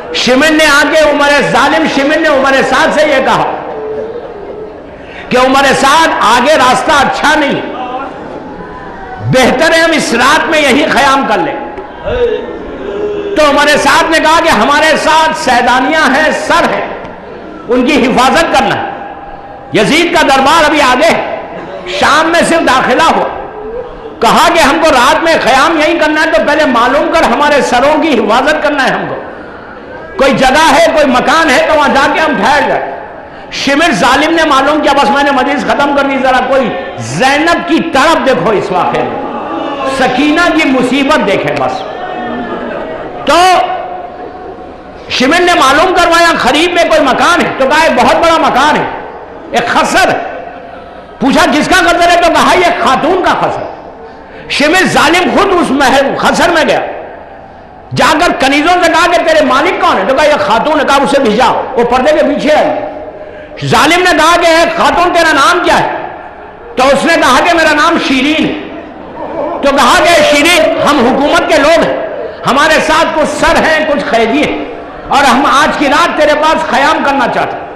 شمر نے آگے ظالم شمر نے عمر سعد سے یہ کہا کہ عمر سعد آگے راستہ اچھا نہیں، بہتر ہے ہم اس رات میں یہی قیام کر لیں۔ تو عمر سعد نے کہا کہ ہمارے ساتھ سیدانیاں ہیں، سر ہیں، ان کی حفاظت کرنا ہے۔ یزید کا دربار ابھی آگے ہے، شام میں صرف داخلہ ہوا، کہا کہ ہم کو رات میں قیام یہی کرنا ہے، تو پہلے معلوم کر ہمارے سروں کی حفاظت کرنا ہے، ہم کو کوئی جگہ ہے، کوئی مکان ہے تو وہاں جا کے ہم ٹھہر جائیں۔ شمر ظالم نے معلوم کیا بس میں نے مجلس ختم کر دی، ذرا کوئی زینب کی طرف دیکھو اس واقعے میں، سکینہ کی مصیبت دیکھیں بس۔ تو شمر نے معلوم کروایا قریب میں کوئی مکان ہے، تو کہا ایک بہت بڑا مکان ہے، ایک خسر ہے۔ پوچھا کس کا خسر ہے، تو کہا یہ خاتون کا خسر۔ شمر ظالم خود اس خسر میں گیا، جا کر کنیزوں سے کہا کہ تیرے مالک کون ہے، تو کہا یہ خاتون ہے۔ کہا اسے بھیجا، وہ پردے کے پیچھے آئی۔ ظالم نے کہا کہ خاتون تیرا نام کیا ہے، تو اس نے کہا کہ میرا نام شیرین ہے۔ تو کہا کہ شیرین ہم حکومت کے لوگ ہیں، ہمارے ساتھ کچھ سر ہیں کچھ قیدی ہیں، اور ہم آج کی رات تیرے پاس قیام کرنا چاہتے ہیں۔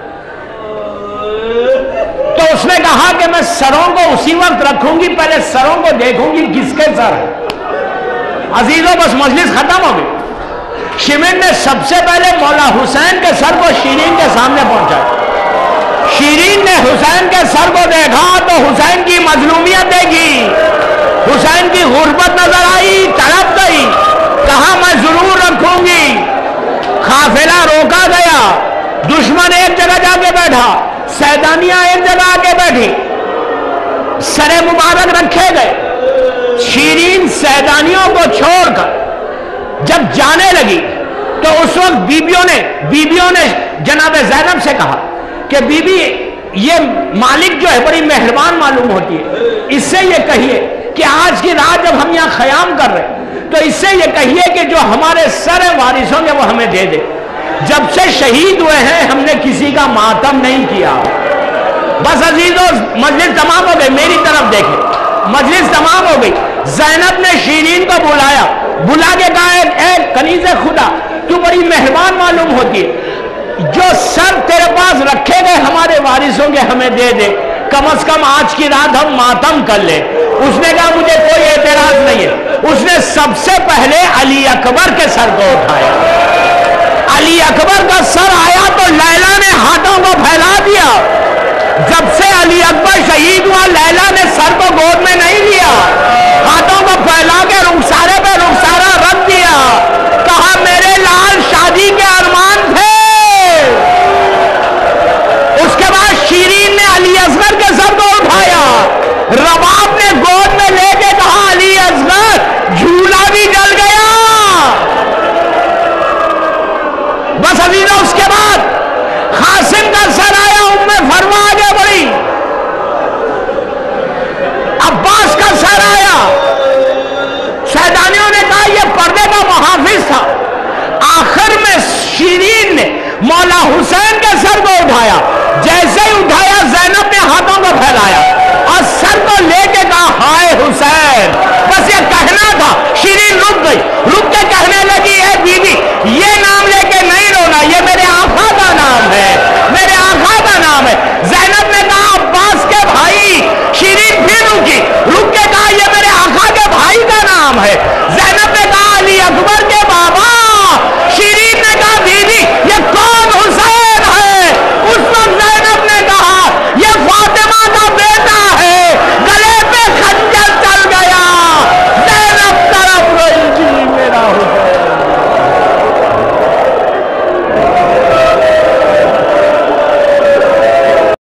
تو اس نے کہا کہ میں سروں کو اسی وقت رکھوں گی، پہلے سروں کو دیکھوں گی کس کے سر ہیں۔ عزیزوں بس مجلس ختم ہو گئی۔ شمر نے سب سے پہلے مولا حسین کے سر کو شیرین کے سامنے پہنچایا۔ شیرین نے حسین کے سر کو دیکھا تو حسین کی مظلومیت دیکھی، حسین کی غربت نظر آئی، تڑپ گئی، کہا میں ضرور رکھوں گی۔ قافلہ روکا گیا، دشمن ایک جگہ جا کے بیٹھا، سیدانیاں ایک جگہ آ کے بیٹھی، سر مبارک رکھے گئے۔ شیرین سیدانیوں کو چھوڑ کر جب جانے لگی تو اس وقت بیبیوں نے جناب زینب سے کہا کہ بی بی یہ مالک جو ہے بڑی مہربان معلوم ہوتی ہے، اس سے یہ کہیے کہ آج کی رات جب ہم یہاں قیام کر رہے تو اس سے یہ کہیے کہ جو ہمارے سر وارث ہوں گے وہ ہمیں دے دے۔ جب سے شہید ہوئے ہیں ہم نے کسی کا ماتم نہیں کیا۔ بس عزیزوں مجلس تمام ہو گئی، میری طرف دیکھیں، مجلس تمام ہو گئی۔ زینب نے شیرین کو بلا کے کہا اے کنیز خدا تو بڑی مہربان معلوم ہوتی ہے، جو سر تیرے پاس رکھے گئے ہمارے وارثوں کے ہمیں دے دے، کم از کم آج کی رات ہم ماتم کر لیں۔ اس نے کہا مجھے کوئی اعتراض نہیں ہے۔ اس نے سب سے پہلے علی اکبر کے سر کو اٹھایا۔ علی اکبر کا سر آیا تو لیلا نے ہاتھوں کو پھیلا دیا۔ جب سے علی اکبر شہید ہوا لیلا نے سر کو گود میں نہیں لیا، ہاتھوں کو پھیلا کے رخسارے پہ رخسارا رکھ دیا، کہا میرے لال شادی کے ارمان تھے۔ اس کے بعد شیرین نے علی اصغر کے سر کو اٹھایا، رباب نے گود میں لے کے کہا علی اصغر جھولا بھی جل گیا۔ بس عزیزہ اس کے بعد قاسم کا سر آیا، فرما آگے بڑھی، عباس کا سر آیا۔ سیدانیوں نے کہا یہ پردے کا محافظ تھا۔ آخر میں شیرین نے مولا حسین کے سر کو اٹھایا، جیسے ہی اٹھایا زینب نے ہاتھوں کو پھیلایا،